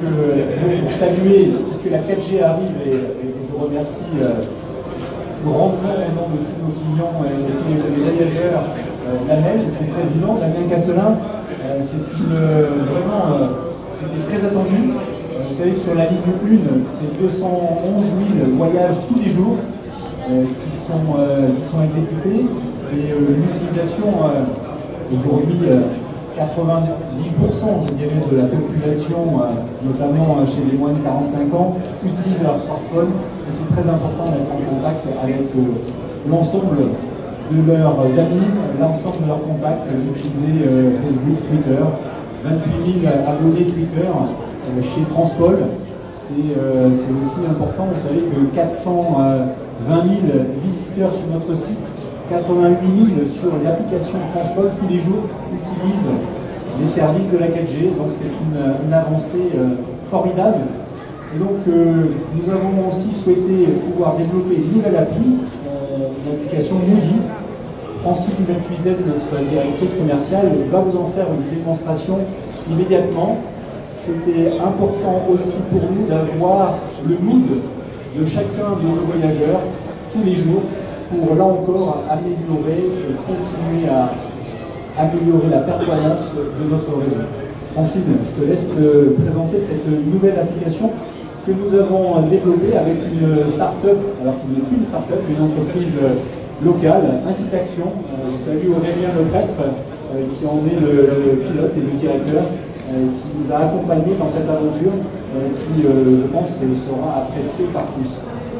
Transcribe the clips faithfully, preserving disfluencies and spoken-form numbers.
Euh, pour saluer, puisque la quatre G arrive, et, et je remercie euh, grandement au nom de tous nos clients et de tous les, les voyageurs, euh, Damien, son président, Damien Castelin. Euh, c'est une, euh, vraiment, euh, c'était très attendu. Euh, vous savez que sur la ligne un, c'est deux cent onze mille voyages tous les jours euh, qui, sont, euh, qui sont exécutés. Et euh, l'utilisation euh, aujourd'hui, euh, quatre-vingt-dix pour cent je dirais, de la population, euh, notamment euh, chez les moins de quarante-cinq ans, utilise leur smartphone. Et c'est très important d'être en contact avec euh, l'ensemble de leurs amis, l'ensemble de leurs contacts, d'utiliser euh, Facebook, Twitter. vingt-huit mille abonnés Twitter euh, chez Transpol. C'est euh, aussi important. Vous savez que quatre cent vingt mille visiteurs sur notre site, quatre-vingt-huit mille sur l'application Transpol tous les jours utilisent les services de la quatre G, donc c'est une, une avancée euh, formidable. Et donc euh, nous avons aussi souhaité pouvoir développer une nouvelle appli, euh, l'application Moody. Francine Bentuizel, notre directrice commerciale, va vous en faire une démonstration immédiatement. C'était important aussi pour nous d'avoir le mood de chacun de nos voyageurs tous les jours, pour là encore améliorer et continuer à améliorer la performance de notre réseau. Francine, je te laisse euh, présenter cette nouvelle application que nous avons développée avec une start-up, alors qui n'est plus une start-up, une entreprise euh, locale, Incite Action. Euh, je salue Aurélien Leprêtre, euh, qui en est le, le pilote et le directeur, euh, qui nous a accompagnés dans cette aventure, euh, qui, euh, je pense, sera appréciée par tous.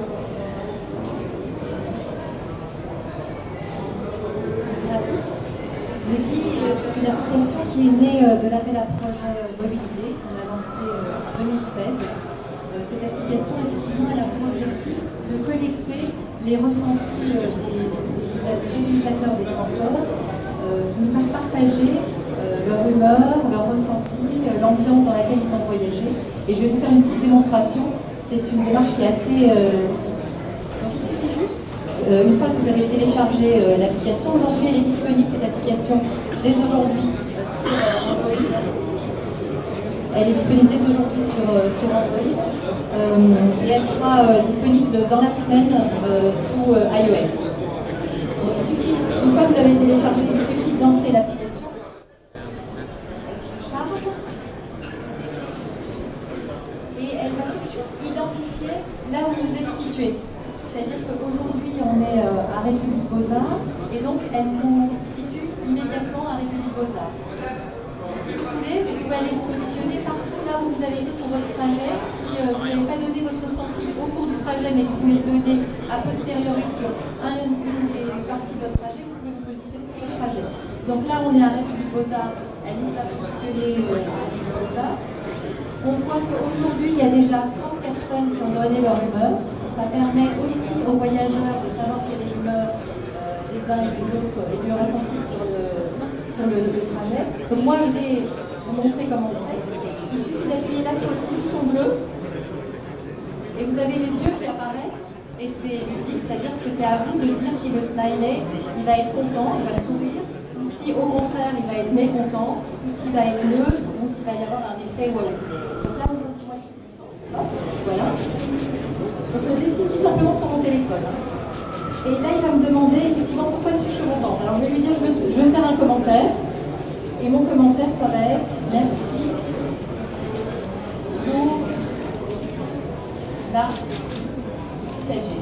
Moody, c'est une application qui est née de l'appel à projet Mobilité qu'on a lancé en deux mille seize. Cette application, effectivement, elle a pour objectif de collecter les ressentis des, des utilisateurs des transports, euh, qui nous fassent partager euh, leur humeur, leur ressenti, l'ambiance dans laquelle ils ont voyagé. Et je vais vous faire une petite démonstration. C'est une démarche qui est assez... Euh... Donc il suffit juste, euh, une fois que vous avez téléchargé euh, l'application, aujourd'hui elle est disponible, cette application, dès aujourd'hui euh, sur Android. Elle est disponible dès aujourd'hui sur, euh, sur Android. Euh, et elle sera euh, disponible de, dans la semaine euh, sous euh, iOS. Donc, il suffit, une fois que vous l'avez téléchargé, il suffit de lancer l'application. Elle se charge. Et elle va tout de suite identifier là où vous êtes situé. C'est-à-dire qu'aujourd'hui, on est euh, à République Beaux-Arts, et donc elle vous situe immédiatement à République Beaux-Arts. Si vous voulez, vous pouvez aller vous positionner partout là où vous avez été sur votre trajet. Si euh, vous n'avez pas donné votre ressenti au cours du trajet, mais que vous voulez donner a posteriori sur un, une des parties de votre trajet, vous pouvez vous positionner sur votre trajet. Donc là, on est à République Beaux-Arts, elle nous a positionné euh, à République Beaux-Arts. On voit qu'aujourd'hui, il y a déjà trente personnes qui ont donné leur humeur. Ça permet aussi aux voyageurs de savoir quelle est l'humeur euh, des uns et des autres et du ressenti sur le, sur le, le trajet. Donc moi, je vais vous montrer comment on fait. Il suffit d'appuyer là sur le petit bouton bleu et vous avez les yeux qui apparaissent et c'est ludique, c'est-à-dire que c'est à vous de dire si le smiley, il va être content, il va sourire, ou si au contraire, il va être mécontent, ou s'il va être neutre, ou s'il va y avoir un effet wow. Donc là, aujourd'hui, moi, je suis contente. Voilà. Donc je dessine tout simplement sur mon téléphone. Et là, il va me demander effectivement pourquoi suis-je contente. Alors je vais lui dire, je veux, je veux faire un commentaire. Et mon commentaire, ça va être merci pour la quatre G.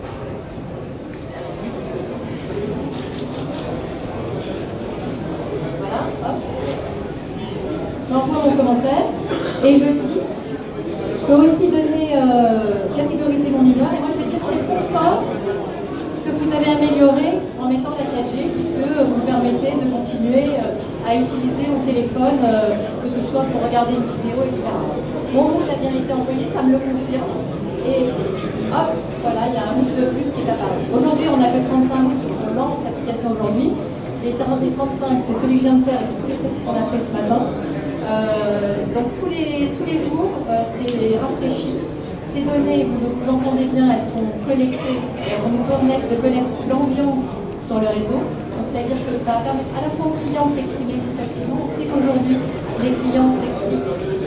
Voilà, hop. J'envoie mon commentaire et je dis, je peux aussi donner, euh, catégoriser mon humeur, et moi je vais dire c'est le confort que vous avez amélioré en mettant la quatre G, puisque vous permettez de continuer euh, à utiliser au téléphone, euh, que ce soit pour regarder une vidéo, et cetera. Mon mood a bien été envoyé, ça me le confirme, et hop, voilà, il y a un mood de plus qui est apparu. Aujourd'hui, on n'a que trente-cinq moods, parce qu'on lance l'application aujourd'hui. Les trente-cinq, c'est celui que je viens de faire et tous les tests qu'on a fait ce matin. Euh, donc tous les, tous les jours, euh, c'est rafraîchi. Ces données, vous, vous l'entendez bien, elles sont collectées, elles vont nous permettre de connaître l'ambiance sur le réseau. C'est-à-dire que ça va permettre à la fois aux clients de s'exprimer plus facilement. On sait qu'aujourd'hui, les clients s'expliquent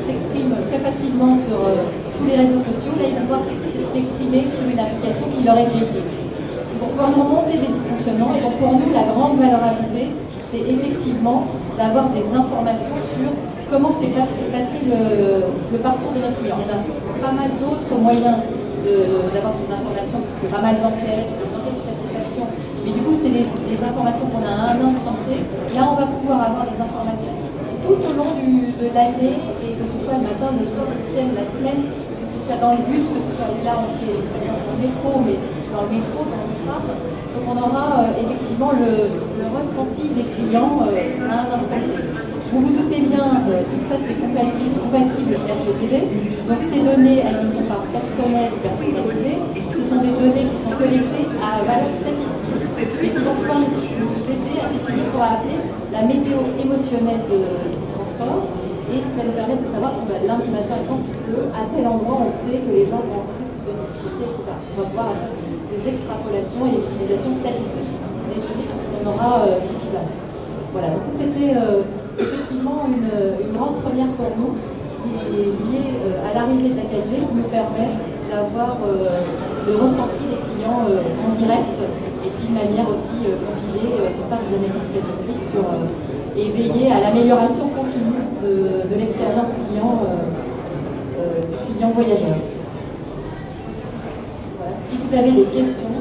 s'exprime très facilement sur euh, tous les réseaux sociaux, là ils vont pouvoir s'exprimer sur une application qui leur est dédiée. Pour pouvoir nous remonter des dysfonctionnements, et donc pour nous la grande valeur ajoutée, c'est effectivement d'avoir des informations sur comment s'est passé le, le parcours de notre client. On a pas mal d'autres moyens d'avoir ces informations, parce pas mal d'enquêtes, des enquêtes de satisfaction, mais du coup c'est des, des informations qu'on a à un instant T. Là on va pouvoir avoir des informations tout au long du, de l'année, et que ce soit le matin, le soir, le week-end, la semaine, que ce soit dans le bus, que ce soit là on fait dans le métro, mais dans le métro, dans le tram. Donc on aura euh, effectivement le, le ressenti des clients euh, à un instant T. Vous vous doutez bien, euh, tout ça c'est compatible, compatible R G P D, donc ces données elles ne sont pas personnelles ou personnalisées, ce sont des données qui sont collectées à valeur statistique et qui vont pouvoir nous aider à définir ce qu'on va appeler la météo émotionnelle de, du transport, et ce qui va nous permettre de savoir que bah, lundi matin quand il pleut, à tel endroit on sait que les gens vont avoir plus de difficultés, et cetera. On va pouvoir avoir des extrapolations et des utilisations statistiques, mais on en aura euh, suffisamment. Voilà, donc ça c'était euh, effectivement une, une grande première pour nous, qui est liée euh, à l'arrivée de la quatre G, qui nous permet d'avoir euh, le ressenti des clients euh, en direct, et puis de manière aussi euh, compilée euh, pour faire des analyses statistiques sur, euh, et veiller à l'amélioration continue de, de l'expérience client, euh, euh, client voyageur. Voilà, si vous avez des questions.